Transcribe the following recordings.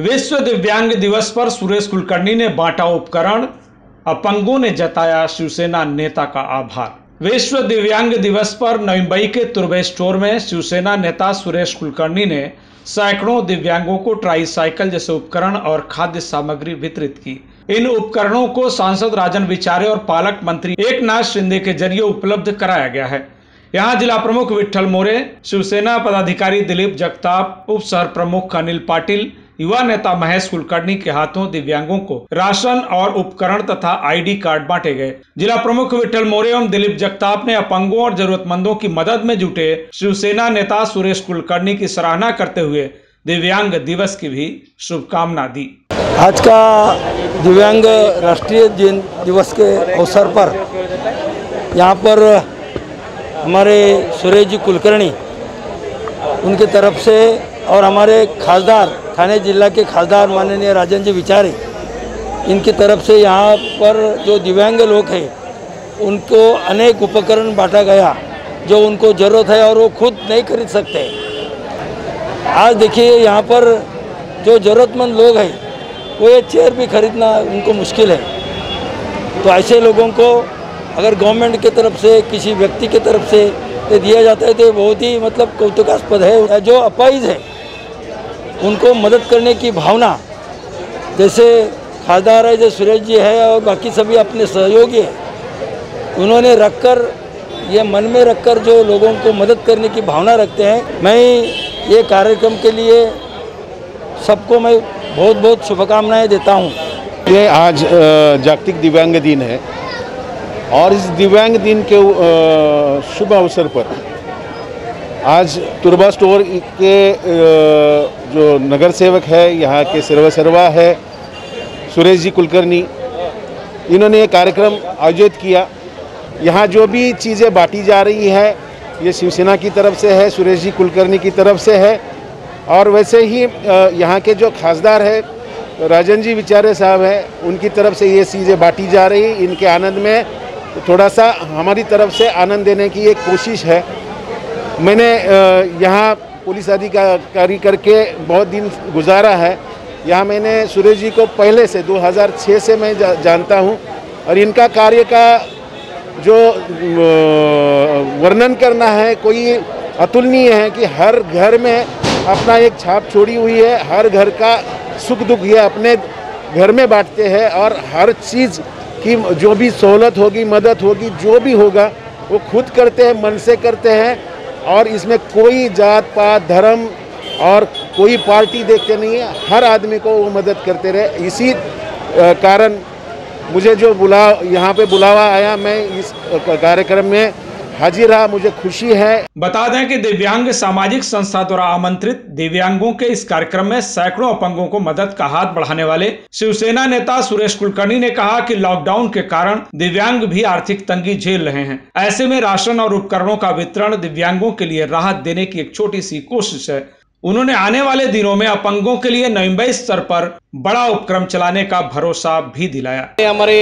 विश्व दिव्यांग दिवस पर सुरेश कुलकर्णी ने बांटा उपकरण, अपंगों ने जताया शिवसेना नेता का आभार। विश्व दिव्यांग दिवस पर नवी मुंबई के तुर्बे स्टोर में शिवसेना नेता सुरेश कुलकर्णी ने सैकड़ों दिव्यांगों को ट्राईसाइकिल जैसे उपकरण और खाद्य सामग्री वितरित की। इन उपकरणों को सांसद राजन विचारे और पालक मंत्री एकनाथ शिंदे के जरिए उपलब्ध कराया गया है। यहाँ जिला प्रमुख विठल मोरे, शिवसेना पदाधिकारी दिलीप जगताप, उप शहर प्रमुख अनिल पाटिल, युवा नेता महेश कुलकर्णी के हाथों दिव्यांगों को राशन और उपकरण तथा आईडी कार्ड बांटे गए। जिला प्रमुख विठल मोरे एवं दिलीप जगताप ने अपंगों और जरूरतमंदों की मदद में जुटे शिवसेना नेता सुरेश कुलकर्णी की सराहना करते हुए दिव्यांग दिवस की भी शुभकामना दी। आज का दिव्यांग राष्ट्रीय दिवस के अवसर पर यहाँ पर हमारे सुरेश जी कुलकर्णी उनकी तरफ से और हमारे खासदार ठाणे जिला के खासदार माननीय राजन जी विचारे इनकी तरफ से यहाँ पर जो दिव्यांग लोग हैं उनको अनेक उपकरण बांटा गया जो उनको ज़रूरत है और वो खुद नहीं खरीद सकते। आज देखिए यहाँ पर जो ज़रूरतमंद लोग हैं वो ये चेयर भी खरीदना उनको मुश्किल है। तो ऐसे लोगों को अगर गवर्नमेंट की तरफ से किसी व्यक्ति की तरफ से ये दिया जाता है तो बहुत ही कौतुकास्पद है। जो अपाहिज है उनको मदद करने की भावना, जैसे खासदार है जो सुरेश जी है और बाकी सभी अपने सहयोगी हैं, उन्होंने रखकर ये मन में रखकर जो लोगों को मदद करने की भावना रखते हैं। मैं ये कार्यक्रम के लिए सबको मैं बहुत बहुत शुभकामनाएं देता हूँ। ये आज जागतिक दिव्यांग दिन है और इस दिव्यांग दिन के शुभ अवसर पर आज तुर्बा स्टोर के जो नगर सेवक है, यहाँ के सर्वा है सुरेश जी कुलकर्णी, इन्होंने ये कार्यक्रम आयोजित किया। यहाँ जो भी चीज़ें बांटी जा रही है ये शिवसेना की तरफ से है, सुरेश जी कुलकर्णी की तरफ से है। और वैसे ही यहाँ के जो खासदार है राजन जी विचारे साहब है, उनकी तरफ से ये चीज़ें बांटी जा रही। इनके आनंद में थोड़ा सा हमारी तरफ से आनंद देने की एक कोशिश है। मैंने यहाँ पुलिस अधिकारी करके बहुत दिन गुजारा है। यहाँ मैंने सुरेश जी को पहले से 2006 से मैं जानता हूँ और इनका कार्य का जो वर्णन करना है कोई अतुलनीय है कि हर घर में अपना एक छाप छोड़ी हुई है। हर घर का सुख दुख ये अपने घर में बांटते हैं और हर चीज़ की जो भी सहूलत होगी, मदद होगी, जो भी होगा वो खुद करते हैं, मन से करते हैं। और इसमें कोई जात पात धर्म और कोई पार्टी देखते नहीं है, हर आदमी को वो मदद करते रहे। इसी कारण मुझे जो यहाँ पे बुलावा आया, मैं इस कार्यक्रम में हाजिर रहा, मुझे खुशी है। बता दें कि दिव्यांग सामाजिक संस्था द्वारा आमंत्रित दिव्यांगों के इस कार्यक्रम में सैकड़ों अपंगों को मदद का हाथ बढ़ाने वाले शिवसेना नेता सुरेश कुलकर्णी ने कहा कि लॉकडाउन के कारण दिव्यांग भी आर्थिक तंगी झेल रहे हैं। ऐसे में राशन और उपकरणों का वितरण दिव्यांगों के लिए राहत देने की एक छोटी सी कोशिश है। उन्होंने आने वाले दिनों में अपंगों के लिए नवी मुंबई स्तर पर बड़ा उपक्रम चलाने का भरोसा भी दिलाया। हमारे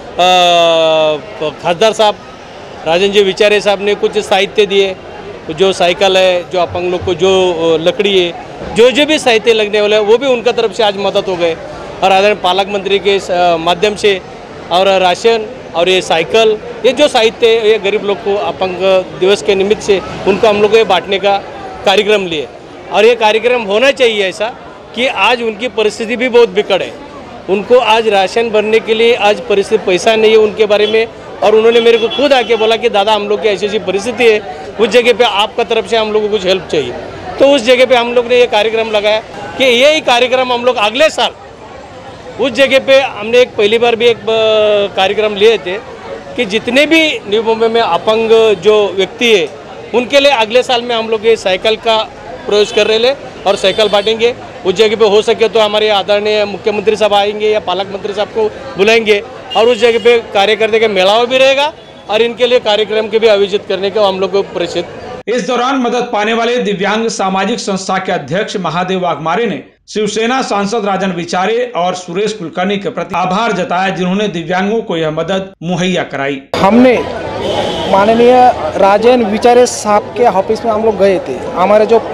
खासदार साहब राजन जी विचारे साहब ने कुछ साहित्य दिए, जो साइकिल है, जो अपंग लोग को जो लकड़ी है, जो भी साहित्य लगने वाले वो भी उनका तरफ से आज मदद हो गए। और आदरणीय पालक मंत्री के माध्यम से और राशन और ये साइकिल, ये जो साहित्य ये गरीब लोग को अपंग दिवस के निमित्त से उनको हम लोग को बांटने का कार्यक्रम लिए। और ये कार्यक्रम होना चाहिए ऐसा कि आज उनकी परिस्थिति भी बहुत बिकट है। उनको आज राशन भरने के लिए आज परिस्थिति पैसा नहीं है उनके बारे में। और उन्होंने मेरे को खुद आके बोला कि दादा हम लोग की ऐसी ऐसी परिस्थिति है, उस जगह पे आपका तरफ से हम लोग को कुछ हेल्प चाहिए। तो उस जगह पे हम लोग ने ये कार्यक्रम लगाया कि यही कार्यक्रम हम लोग अगले साल उस जगह पे हमने एक पहली बार भी एक कार्यक्रम लिए थे कि जितने भी न्यू मुंबई में अपंग जो व्यक्ति है उनके लिए अगले साल में हम लोग ये साइकिल का प्रयोग कर रहे और साइकिल बांटेंगे। उस जगह पे हो सके तो हमारे आदरणीय मुख्यमंत्री साहब आएंगे या पालक मंत्री साहब को बुलाएंगे और उस जगह पे कार्यकर्ता का मेला भी रहेगा और इनके लिए कार्यक्रम के भी आयोजित करने का हम लोग को प्रेषित। इस दौरान मदद पाने वाले दिव्यांग सामाजिक संस्था के अध्यक्ष महादेव वाघमारे ने शिवसेना सांसद राजन विचारे और सुरेश कुलकर्णी के प्रति आभार जताया, जिन्होंने दिव्यांगों को यह मदद मुहैया कराई। हमने माननीय राजन विचारे साहब के ऑफिस में हम लोग गए थे। हमारे जो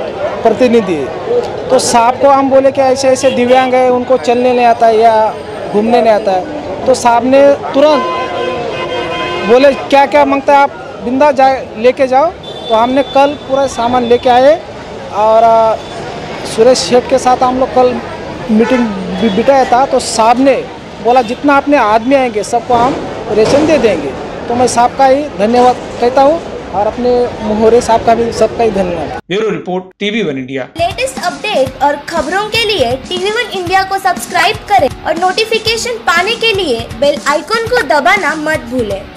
प्रतिनिधि है। तो साहब को हम बोले कि ऐसे ऐसे दिव्यांग है, उनको चलने नहीं आता है या घूमने नहीं आता है, तो साहब ने तुरंत बोले क्या क्या मांगता है आप बिंदा जाए लेके जाओ। तो हमने कल पूरा सामान लेके आए और सुरेश शेठ के साथ हम लोग कल मीटिंग बिठाया था। तो साहब ने बोला जितना अपने आदमी आएंगे सबको हम रेशन दे देंगे। तो मैं साहब का ही धन्यवाद कहता हूँ और अपने मोहरे साहब का भी सबका ही धन्यवाद। Bureau report TV1 India. Latest update और खबरों के लिए TV1 इंडिया को सब्सक्राइब करें और नोटिफिकेशन पाने के लिए बेल आइकॉन को दबाना मत भूलें।